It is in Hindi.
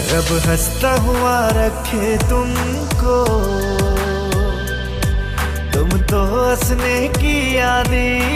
रब हंसता हुआ रखे तुमको, तुम तो हंसने की आदि